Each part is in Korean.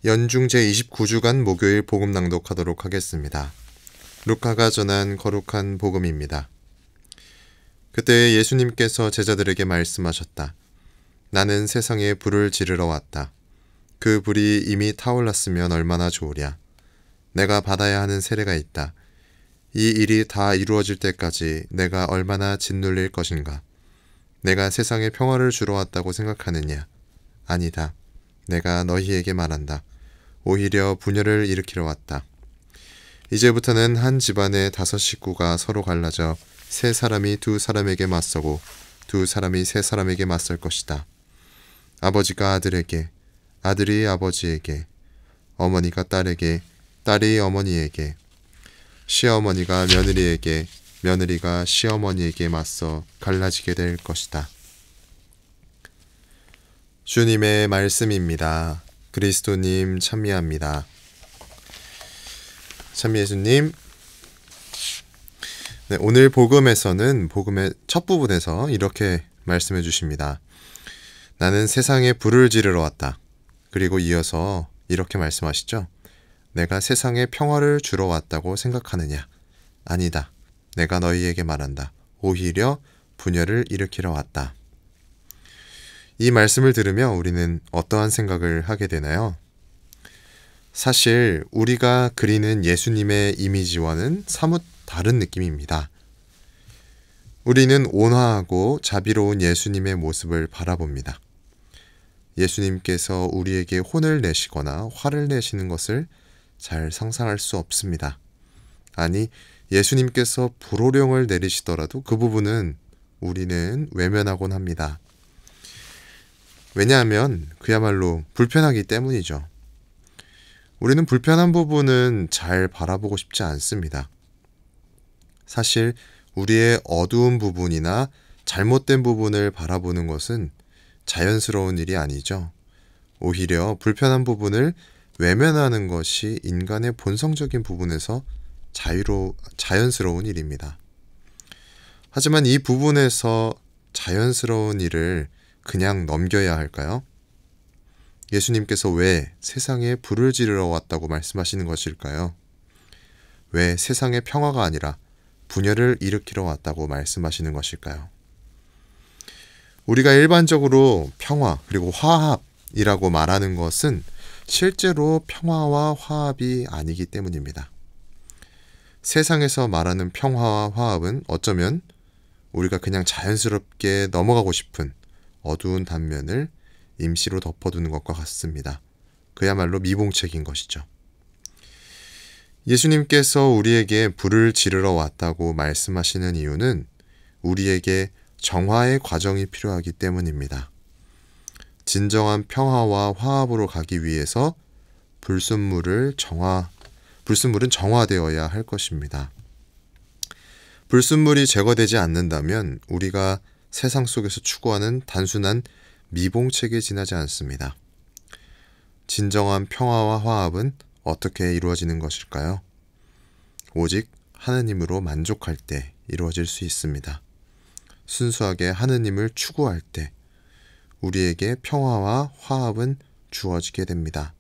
연중 제29주간 목요일 복음 낭독하도록 하겠습니다. 루카가 전한 거룩한 복음입니다. 그때 예수님께서 제자들에게 말씀하셨다. 나는 세상에 불을 지르러 왔다. 그 불이 이미 타올랐으면 얼마나 좋으랴. 내가 받아야 하는 세례가 있다. 이 일이 다 이루어질 때까지 내가 얼마나 짓눌릴 것인가. 내가 세상에 평화를 주러 왔다고 생각하느냐. 아니다. 내가 너희에게 말한다. 오히려 분열을 일으키러 왔다. 이제부터는 한 집안의 5 식구가 서로 갈라져 3 사람이 2 사람에게 맞서고 2 사람이 3 사람에게 맞설 것이다. 아버지가 아들에게, 아들이 아버지에게, 어머니가 딸에게, 딸이 어머니에게, 시어머니가 며느리에게, 며느리가 시어머니에게 맞서 갈라지게 될 것이다. 주님의 말씀입니다. 그리스도님 찬미합니다. 찬미 예수님. 네, 오늘 복음에서는 복음의 첫 부분에서 이렇게 말씀해 주십니다. 나는 세상에 불을 지르러 왔다. 그리고 이어서 이렇게 말씀하시죠. 내가 세상에 평화를 주러 왔다고 생각하느냐. 아니다. 내가 너희에게 말한다. 오히려 분열을 일으키러 왔다. 이 말씀을 들으며 우리는 어떠한 생각을 하게 되나요? 사실 우리가 그리는 예수님의 이미지와는 사뭇 다른 느낌입니다. 우리는 온화하고 자비로운 예수님의 모습을 바라봅니다. 예수님께서 우리에게 혼을 내시거나 화를 내시는 것을 잘 상상할 수 없습니다. 아니, 예수님께서 불호령을 내리시더라도 그 부분은 우리는 외면하곤 합니다. 왜냐하면 그야말로 불편하기 때문이죠. 우리는 불편한 부분은 잘 바라보고 싶지 않습니다. 사실 우리의 어두운 부분이나 잘못된 부분을 바라보는 것은 자연스러운 일이 아니죠. 오히려 불편한 부분을 외면하는 것이 인간의 본성적인 부분에서 자연스러운 일입니다. 하지만 이 부분에서 자연스러운 일을 그냥 넘겨야 할까요? 예수님께서 왜 세상에 불을 지르러 왔다고 말씀하시는 것일까요? 왜 세상에 평화가 아니라 분열을 일으키러 왔다고 말씀하시는 것일까요? 우리가 일반적으로 평화 그리고 화합이라고 말하는 것은 실제로 평화와 화합이 아니기 때문입니다. 세상에서 말하는 평화와 화합은 어쩌면 우리가 그냥 자연스럽게 넘어가고 싶은 어두운 단면을 임시로 덮어두는 것과 같습니다. 그야말로 미봉책인 것이죠. 예수님께서 우리에게 불을 지르러 왔다고 말씀하시는 이유는 우리에게 정화의 과정이 필요하기 때문입니다. 진정한 평화와 화합으로 가기 위해서 불순물은 정화되어야 할 것입니다. 불순물이 제거되지 않는다면 우리가 세상 속에서 추구하는 단순한 미봉책에 지나지 않습니다. 진정한 평화와 화합은 어떻게 이루어지는 것일까요? 오직 하느님으로 만족할 때 이루어질 수 있습니다. 순수하게 하느님을 추구할 때 우리에게 평화와 화합은 주어지게 됩니다.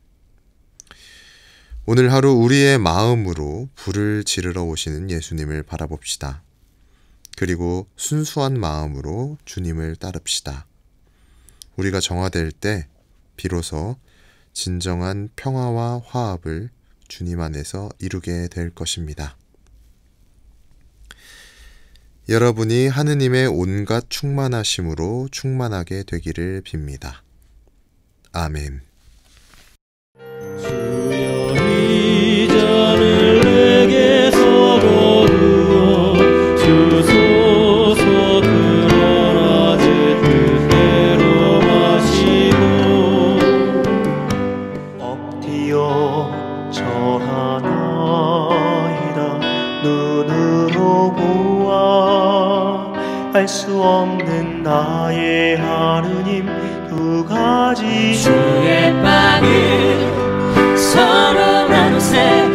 오늘 하루 우리의 마음으로 불을 지르러 오시는 예수님을 바라봅시다. 그리고 순수한 마음으로 주님을 따릅시다. 우리가 정화될 때 비로소 진정한 평화와 화합을 주님 안에서 이루게 될 것입니다. 여러분이 하느님의 온갖 충만하심으로 충만하게 되기를 빕니다. 아멘. 주여 이 잔을 내게서 거두어 주소서. 그러나 제 뜻대로 마시고 엎드려 절하나이다. 눈으로 보아 알 수 없는 나의 하느님 두 가지 주의 빵을 서로 나누세.